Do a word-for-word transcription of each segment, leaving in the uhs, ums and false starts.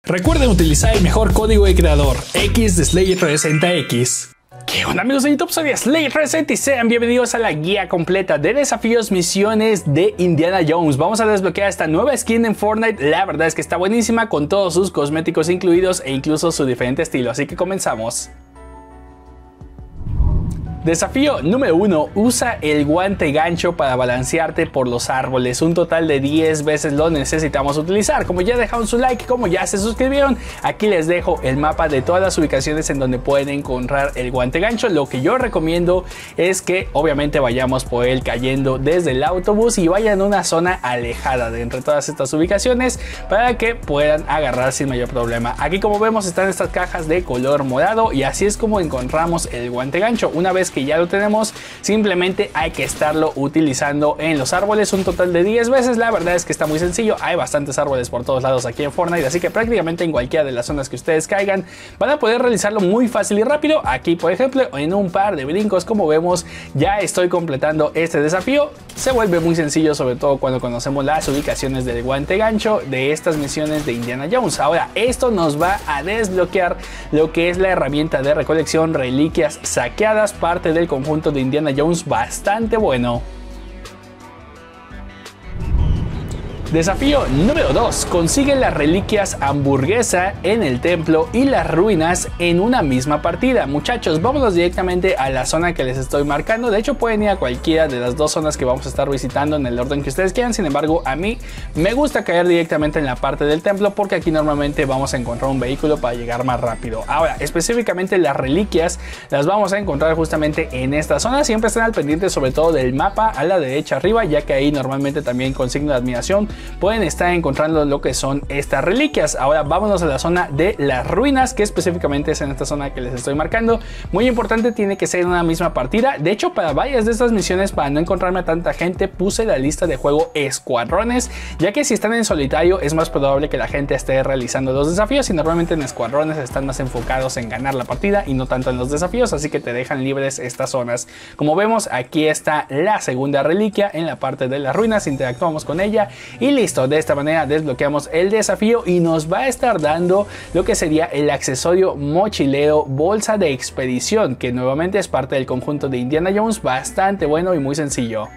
Recuerden utilizar el mejor código de creador, X de Slayer trescientos sesenta X. ¿Qué onda amigos de YouTube? Soy Slayer trescientos sesenta y sean bienvenidos a la guía completa de desafíos misiones de Indiana Jones. Vamos a desbloquear esta nueva skin en Fortnite, la verdad es que está buenísima con todos sus cosméticos incluidos e incluso su diferente estilo, así que comenzamos. Desafío número uno. Usa el guante gancho para balancearte por los árboles. Un total de diez veces lo necesitamos utilizar. Como ya dejaron su like, como ya se suscribieron, aquí les dejo el mapa de todas las ubicaciones en donde pueden encontrar el guante gancho. Lo que yo recomiendo es que obviamente vayamos por él cayendo desde el autobús y vayan a una zona alejada de entre todas estas ubicaciones para que puedan agarrar sin mayor problema. Aquí como vemos están estas cajas de color morado y así es como encontramos el guante gancho. Una vez que que ya lo tenemos, simplemente hay que estarlo utilizando en los árboles un total de diez veces. La verdad es que está muy sencillo, hay bastantes árboles por todos lados aquí en Fortnite, así que prácticamente en cualquiera de las zonas que ustedes caigan van a poder realizarlo muy fácil y rápido. Aquí por ejemplo en un par de brincos, como vemos, ya estoy completando este desafío. Se vuelve muy sencillo, sobre todo cuando conocemos las ubicaciones del guante gancho de estas misiones de Indiana Jones. Ahora esto nos va a desbloquear lo que es la herramienta de recolección reliquias saqueadas, parte del conjunto de Indiana Jones, bastante bueno. Desafío número dos. Consigue las reliquias hamburguesa en el templo y las ruinas en una misma partida. Muchachos, vámonos directamente a la zona que les estoy marcando. De hecho pueden ir a cualquiera de las dos zonas que vamos a estar visitando en el orden que ustedes quieran. Sin embargo, a mí me gusta caer directamente en la parte del templo porque aquí normalmente vamos a encontrar un vehículo para llegar más rápido. Ahora, específicamente las reliquias las vamos a encontrar justamente en esta zona. Siempre estén al pendiente sobre todo del mapa a la derecha arriba, ya que ahí normalmente también con signo de admiración pueden estar encontrando lo que son estas reliquias. Ahora vámonos a la zona de las ruinas, que específicamente es en esta zona que les estoy marcando. Muy importante, tiene que ser en una misma partida. De hecho, para varias de estas misiones, para no encontrarme a tanta gente, puse la lista de juego escuadrones, ya que si están en solitario es más probable que la gente esté realizando los desafíos y normalmente en escuadrones están más enfocados en ganar la partida y no tanto en los desafíos, así que te dejan libres estas zonas. Como vemos, aquí está la segunda reliquia en la parte de las ruinas, interactuamos con ella y Y listo, de esta manera desbloqueamos el desafío y nos va a estar dando lo que sería el accesorio mochilero bolsa de expedición, que nuevamente es parte del conjunto de Indiana Jones, bastante bueno y muy sencillo.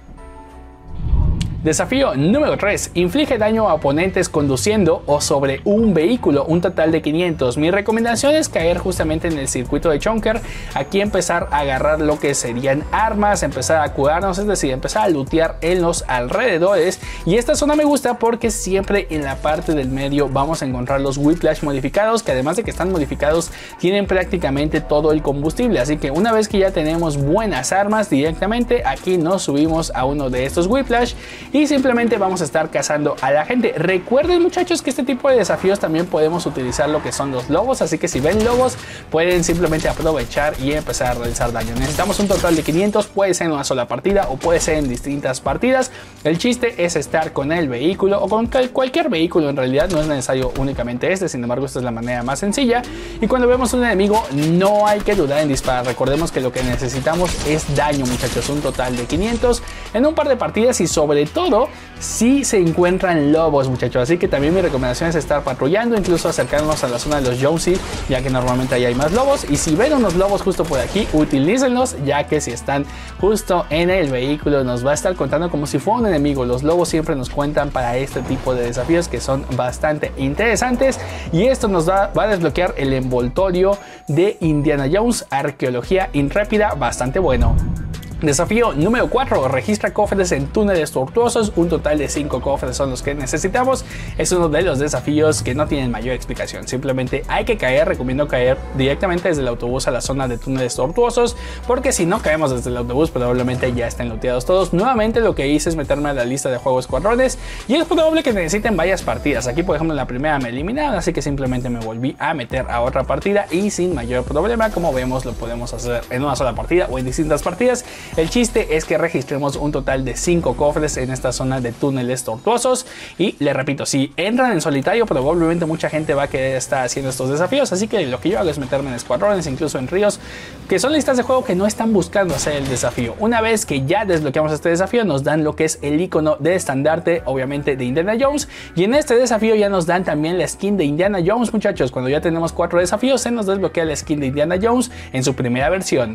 Desafío número tres. Inflige daño a oponentes conduciendo o sobre un vehículo, un total de quinientos. Mi recomendación es caer justamente en el circuito de Chonker. Aquí empezar a agarrar lo que serían armas, empezar a curarnos, es decir, empezar a lootear en los alrededores. Y esta zona me gusta porque siempre en la parte del medio vamos a encontrar los Whiplash modificados, que además de que están modificados, tienen prácticamente todo el combustible. Así que una vez que ya tenemos buenas armas, directamente aquí nos subimos a uno de estos Whiplash y simplemente vamos a estar cazando a la gente. Recuerden muchachos que este tipo de desafíos también podemos utilizar lo que son los lobos, así que si ven lobos pueden simplemente aprovechar y empezar a realizar daño. Necesitamos un total de quinientos, puede ser en una sola partida o puede ser en distintas partidas. El chiste es estar con el vehículo o con cualquier vehículo, en realidad no es necesario únicamente este, sin embargo esta es la manera más sencilla. Y cuando vemos un enemigo no hay que dudar en disparar. Recordemos que lo que necesitamos es daño, muchachos, un total de quinientos en un par de partidas y sobre todo Todo si se encuentran lobos, muchachos, así que también mi recomendación es estar patrullando, incluso acercarnos a la zona de los Jonesy, ya que normalmente ahí hay más lobos. Y si ven unos lobos justo por aquí, utilícenlos, ya que si están justo en el vehículo nos va a estar contando como si fuera un enemigo. Los lobos siempre nos cuentan para este tipo de desafíos que son bastante interesantes y esto nos va, va a desbloquear el envoltorio de Indiana Jones, arqueología intrépida, bastante bueno. Desafío número cuatro. Registra cofres en túneles tortuosos. Un total de cinco cofres son los que necesitamos. Es uno de los desafíos que no tienen mayor explicación. Simplemente hay que caer. Recomiendo caer directamente desde el autobús a la zona de túneles tortuosos, porque si no caemos desde el autobús probablemente ya estén looteados todos. Nuevamente lo que hice es meterme a la lista de juegos escuadrones y es probable que necesiten varias partidas. Aquí por ejemplo en la primera me eliminaron, así que simplemente me volví a meter a otra partida y sin mayor problema. Como vemos lo podemos hacer en una sola partida o en distintas partidas. El chiste es que registremos un total de cinco cofres en esta zona de túneles tortuosos. Y le repito, si entran en solitario, probablemente mucha gente va a querer estar haciendo estos desafíos. Así que lo que yo hago es meterme en escuadrones, incluso en ríos, que son listas de juego que no están buscando hacer el desafío. Una vez que ya desbloqueamos este desafío, nos dan lo que es el icono de estandarte, obviamente de Indiana Jones. Y en este desafío ya nos dan también la skin de Indiana Jones, muchachos. Cuando ya tenemos cuatro desafíos, se nos desbloquea la skin de Indiana Jones en su primera versión.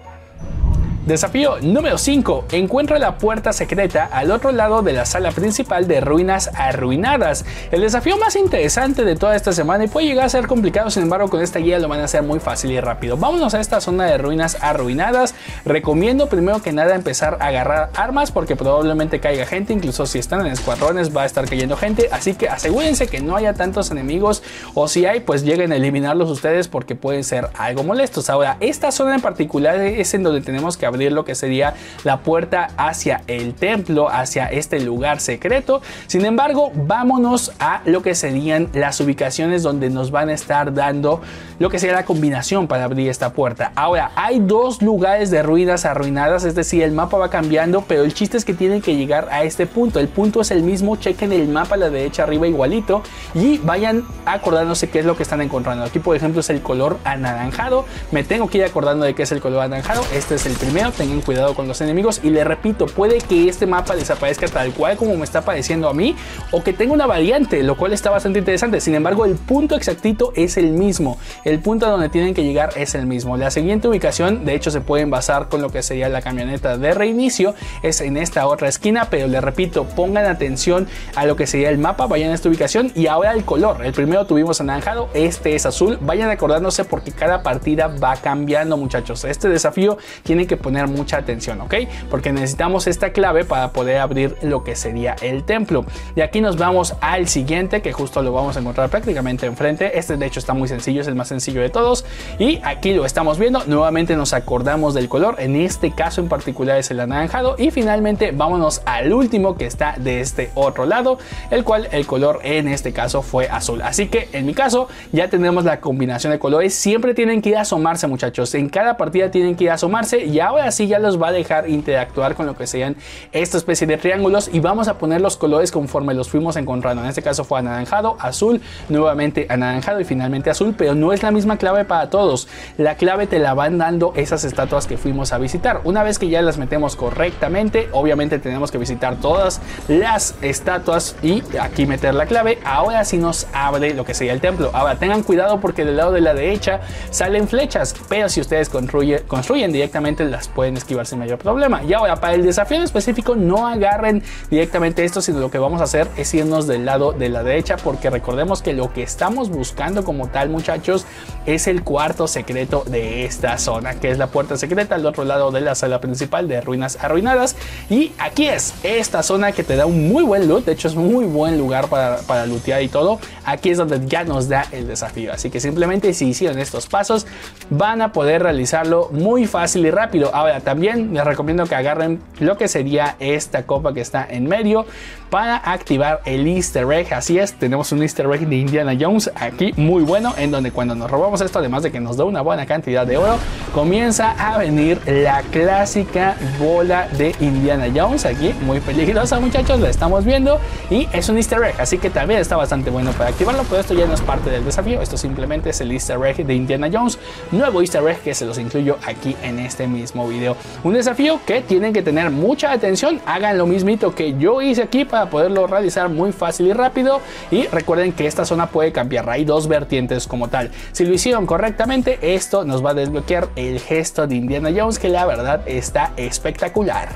Desafío número cinco. Encuentra la puerta secreta al otro lado de la sala principal de Ruinas Arruinadas. El desafío más interesante de toda esta semana y puede llegar a ser complicado, sin embargo con esta guía lo van a hacer muy fácil y rápido. Vámonos a esta zona de Ruinas Arruinadas. Recomiendo primero que nada empezar a agarrar armas porque probablemente caiga gente, incluso si están en escuadrones va a estar cayendo gente, así que asegúrense que no haya tantos enemigos, o si hay pues lleguen a eliminarlos ustedes porque pueden ser algo molestos. Ahora, esta zona en particular es en donde tenemos que abrir lo que sería la puerta hacia el templo, hacia este lugar secreto. Sin embargo, vámonos a lo que serían las ubicaciones donde nos van a estar dando lo que sería la combinación para abrir esta puerta. Ahora, hay dos lugares de ruinas arruinadas, es decir, el mapa va cambiando, pero el chiste es que tienen que llegar a este punto. El punto es el mismo, chequen el mapa a la derecha arriba igualito y vayan acordándose qué es lo que están encontrando. Aquí, por ejemplo, es el color anaranjado. Me tengo que ir acordando de qué es el color anaranjado. Este es el primero. Tengan cuidado con los enemigos y les repito, puede que este mapa desaparezca tal cual como me está pareciendo a mí o que tenga una variante, lo cual está bastante interesante. Sin embargo, el punto exactito es el mismo, el punto a donde tienen que llegar es el mismo. La siguiente ubicación, de hecho, se pueden basar con lo que sería la camioneta de reinicio, es en esta otra esquina, pero les repito, pongan atención a lo que sería el mapa, vayan a esta ubicación y ahora el color. El primero tuvimos anaranjado, este es azul. Vayan acordándose porque cada partida va cambiando, muchachos. Este desafío tienen que poner mucha atención, ¿ok? Porque necesitamos esta clave para poder abrir lo que sería el templo. Y aquí nos vamos al siguiente, que justo lo vamos a encontrar prácticamente enfrente. Este de hecho está muy sencillo, es el más sencillo de todos. Y aquí lo estamos viendo, nuevamente nos acordamos del color, en este caso en particular es el anaranjado. Y finalmente vámonos al último que está de este otro lado, el cual el color en este caso fue azul. Así que en mi caso ya tenemos la combinación de colores. Siempre tienen que ir a asomarse, muchachos, en cada partida tienen que ir a asomarse y ahora sí ya los va a dejar interactuar con lo que sean esta especie de triángulos y vamos a poner los colores conforme los fuimos encontrando. En este caso fue anaranjado, azul, nuevamente anaranjado y finalmente azul, pero no es la misma clave para todos. La clave te la van dando esas estatuas que fuimos a visitar. Una vez que ya las metemos correctamente, obviamente tenemos que visitar todas las estatuas y aquí meter la clave. Ahora sí nos abre lo que sería el templo. Ahora tengan cuidado porque del lado de la derecha salen flechas, pero si ustedes construye, construyen directamente las pueden esquivar sin mayor problema. Y ahora para el desafío en específico no agarren directamente esto, sino lo que vamos a hacer es irnos del lado de la derecha porque recordemos que lo que estamos buscando como tal, muchachos, es el cuarto secreto de esta zona, que es la puerta secreta al otro lado de la sala principal de Ruinas Arruinadas. Y aquí es esta zona que te da un muy buen loot, de hecho es muy buen lugar para, para lootear y todo. Aquí es donde ya nos da el desafío, así que simplemente si hicieron estos pasos van a poder realizarlo muy fácil y rápido. Ahora también les recomiendo que agarren lo que sería esta copa que está en medio para activar el easter egg. Así es, tenemos un easter egg de Indiana Jones aquí muy bueno, en donde cuando nos robamos esto, además de que nos da una buena cantidad de oro, comienza a venir la clásica bola de Indiana Jones aquí, muy peligrosa, muchachos, la estamos viendo y es un easter egg, así que también está bastante bueno para activarlo, pero esto ya no es parte del desafío, esto simplemente es el easter egg de Indiana Jones, nuevo easter egg que se los incluyo aquí en este mismo video. Un desafío que tienen que tener mucha atención, hagan lo mismito que yo hice aquí para poderlo realizar muy fácil y rápido. Y recuerden que esta zona puede cambiar, hay dos vertientes como tal. Si lo hicieron correctamente, esto nos va a desbloquear el gesto de Indiana Jones, que la verdad está espectacular.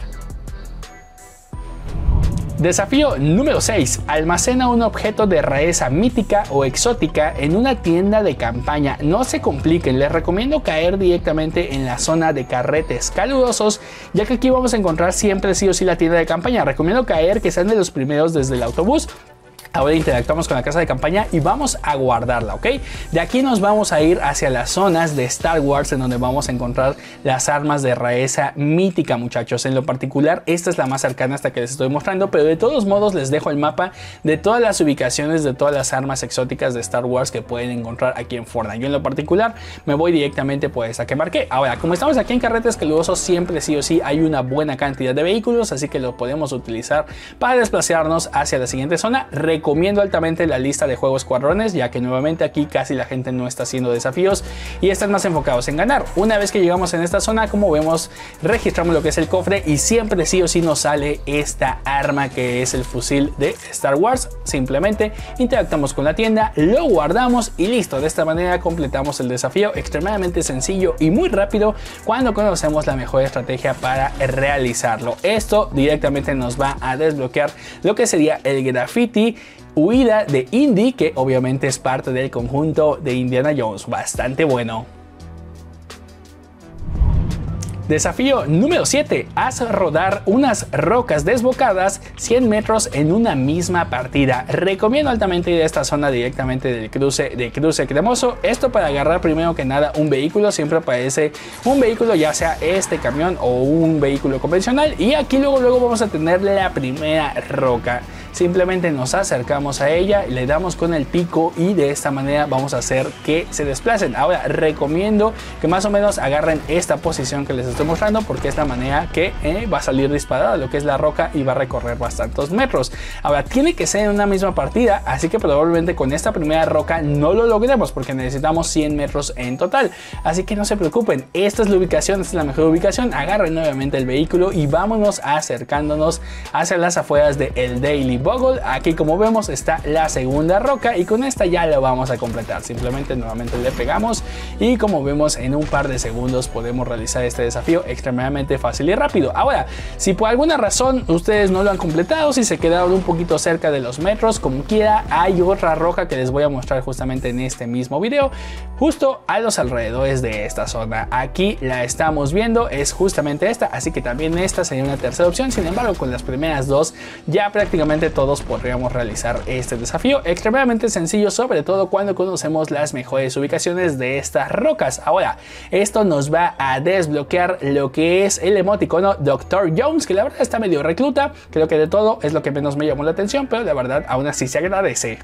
Desafío número seis. Almacena un objeto de rareza mítica o exótica en una tienda de campaña. No se compliquen, les recomiendo caer directamente en la zona de carretes calurosos, ya que aquí vamos a encontrar siempre sí o sí la tienda de campaña. Recomiendo caer que sean de los primeros desde el autobús. Ahora interactuamos con la casa de campaña y vamos a guardarla, ¿ok? De aquí nos vamos a ir hacia las zonas de Star Wars en donde vamos a encontrar las armas de rareza mítica, muchachos. En lo particular, esta es la más cercana hasta que les estoy mostrando, pero de todos modos les dejo el mapa de todas las ubicaciones de todas las armas exóticas de Star Wars que pueden encontrar aquí en Fortnite. Yo en lo particular me voy directamente por esa que marqué. Ahora, como estamos aquí en Carretas Calurosos, siempre sí o sí hay una buena cantidad de vehículos, así que lo podemos utilizar para desplazarnos hacia la siguiente zona. Recomiendo altamente la lista de juegos cuadrones, ya que nuevamente aquí casi la gente no está haciendo desafíos y están más enfocados en ganar. Una vez que llegamos en esta zona, como vemos, registramos lo que es el cofre y siempre sí o sí nos sale esta arma que es el fusil de Star Wars. Simplemente interactuamos con la tienda, lo guardamos y listo. De esta manera completamos el desafío, extremadamente sencillo y muy rápido cuando conocemos la mejor estrategia para realizarlo. Esto directamente nos va a desbloquear lo que sería el graffiti Huida de Indy, que obviamente es parte del conjunto de Indiana Jones. Bastante bueno. Desafío número siete. Haz rodar unas rocas desbocadas cien metros en una misma partida. Recomiendo altamente ir a esta zona directamente del cruce de cruce cremoso. Esto para agarrar primero que nada un vehículo. Siempre aparece un vehículo, ya sea este camión o un vehículo convencional. Y aquí luego, luego vamos a tener la primera roca. Simplemente nos acercamos a ella, le damos con el pico y de esta manera vamos a hacer que se desplacen. Ahora recomiendo que más o menos agarren esta posición que les estoy mostrando, porque es la manera que eh, va a salir disparada lo que es la roca y va a recorrer bastantes metros. Ahora tiene que ser en una misma partida, así que probablemente con esta primera roca no lo logremos porque necesitamos cien metros en total. Así que no se preocupen, esta es la ubicación, esta es la mejor ubicación. Agarren nuevamente el vehículo y vámonos acercándonos hacia las afueras de el Daily Bugle. Aquí como vemos está la segunda roca y con esta ya lo vamos a completar. Simplemente nuevamente le pegamos y como vemos en un par de segundos podemos realizar este desafío extremadamente fácil y rápido. Ahora, si por alguna razón ustedes no lo han completado, si se quedaron un poquito cerca de los metros, como quiera, hay otra roca que les voy a mostrar justamente en este mismo video, justo a los alrededores de esta zona. Aquí la estamos viendo, es justamente esta, así que también esta sería una tercera opción. Sin embargo, con las primeras dos ya prácticamente todos podríamos realizar este desafío extremadamente sencillo, sobre todo cuando conocemos las mejores ubicaciones de estas rocas. Ahora, esto nos va a desbloquear lo que es el emoticono doctor Jones, que la verdad está medio recluta. Creo que de todo es lo que menos me llamó la atención, pero la verdad aún así se agradece.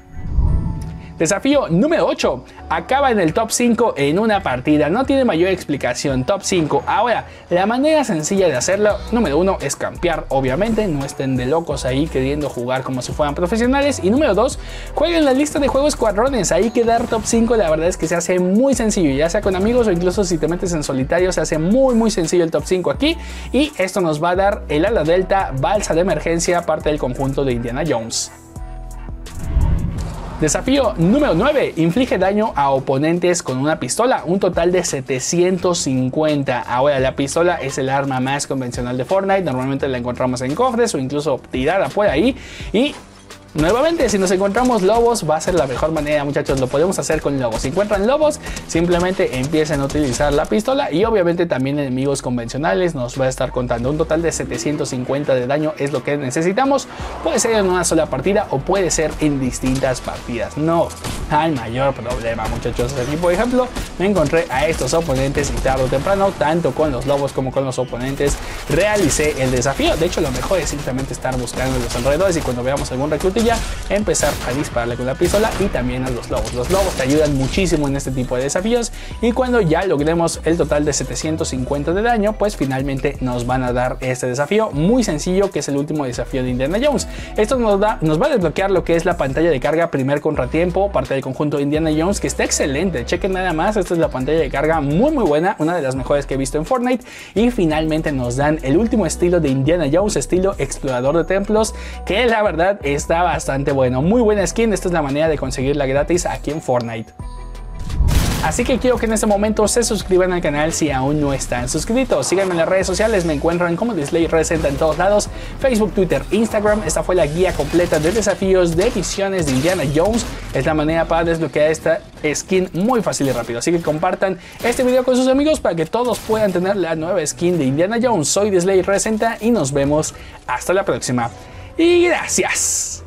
Desafío número ocho. Acaba en el top cinco en una partida. No tiene mayor explicación. Top cinco. Ahora, la manera sencilla de hacerlo, número uno, es campear. Obviamente, no estén de locos ahí queriendo jugar como si fueran profesionales. Y número dos, jueguen la lista de juegos cuadrones. Ahí quedar top cinco, la verdad es que se hace muy sencillo. Ya sea con amigos o incluso si te metes en solitario, se hace muy muy sencillo el top cinco aquí. Y esto nos va a dar el ala delta, balsa de emergencia, parte del conjunto de Indiana Jones. Desafío número nueve. Inflige daño a oponentes con una pistola, un total de setecientos cincuenta. Ahora, la pistola es el arma más convencional de Fortnite. Normalmente la encontramos en cofres o incluso tirada por ahí. Y nuevamente, si nos encontramos lobos, va a ser la mejor manera, muchachos. Lo podemos hacer con lobos. Si encuentran lobos, simplemente empiecen a utilizar la pistola. Y obviamente también enemigos convencionales nos va a estar contando. Un total de setecientos cincuenta de daño es lo que necesitamos. Puede ser en una sola partida o puede ser en distintas partidas. No hay mayor problema, muchachos. Aquí, por ejemplo, me encontré a estos oponentes y tarde o temprano, tanto con los lobos como con los oponentes, realicé el desafío. De hecho, lo mejor es simplemente estar buscando en los alrededores y cuando veamos algún reclutilla, empezar a dispararle con la pistola y también a los lobos. Los lobos te ayudan muchísimo en este tipo de desafíos y cuando ya logremos el total de setecientos cincuenta de daño, pues finalmente nos van a dar este desafío muy sencillo, que es el último desafío de Indiana Jones. Esto nos, da, nos va a desbloquear lo que es la pantalla de carga, primer contratiempo, parte del conjunto de Indiana Jones, que está excelente. Chequen nada más, esta es la pantalla de carga muy muy buena, una de las mejores que he visto en Fortnite. Y finalmente nos dan el último estilo de Indiana Jones, estilo explorador de templos, que la verdad está bastante bueno. Muy buena skin, esta es la manera de conseguirla gratis aquí en Fortnite. Así que quiero que en este momento se suscriban al canal si aún no están suscritos. Síganme en las redes sociales, me encuentran como DislayResenta en todos lados, Facebook, Twitter, Instagram. Esta fue la guía completa de desafíos de misiones de Indiana Jones. Es la manera para desbloquear esta skin muy fácil y rápido. Así que compartan este video con sus amigos para que todos puedan tener la nueva skin de Indiana Jones. Soy DislayResenta y nos vemos hasta la próxima. Y gracias.